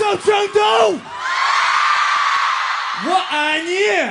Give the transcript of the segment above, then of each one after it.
到郑东，我爱你。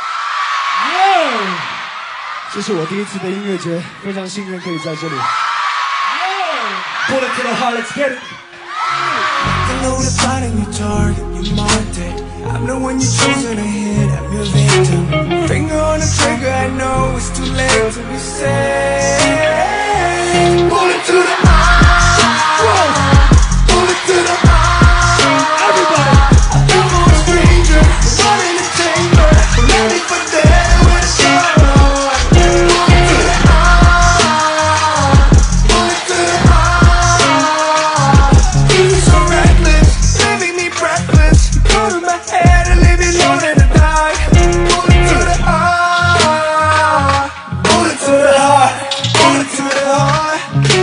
这是我第一次的音乐节，非常幸运可以在这里。Pull it to the heart, let's get it. I know the fighting your target, you marked it. I'm the one you chosen to hit, I'm your victim. Finger on the trigger, I know it's too late to be saved. Pull it to the heart, pull it to the heart. Everybody, I'm a stranger, running the chamber, ready for death with a sorrow. Pull it to the heart, pull it to the heart. You're so reckless, leaving me breathless. Go to my head and leave me alone in the dark. Pull it to the heart, pull it to the heart, pull it to the heart.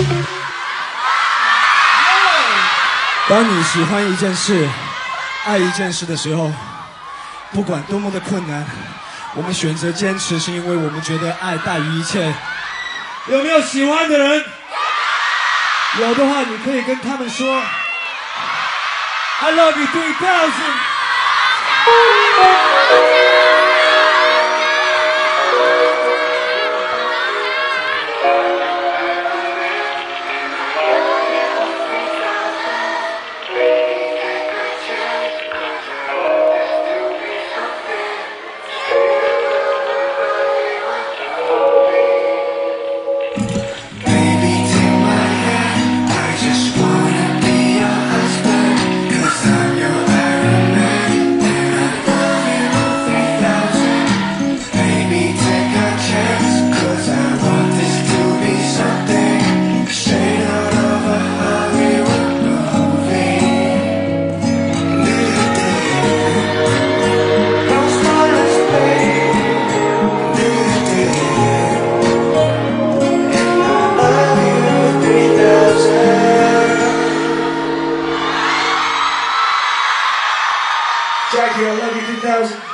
当你喜欢一件事、爱一件事的时候，不管多么的困难，我们选择坚持，是因为我们觉得爱大于一切。有没有喜欢的人？有的话，你可以跟他们说 I love you 3000。Jackie, I love you 3000.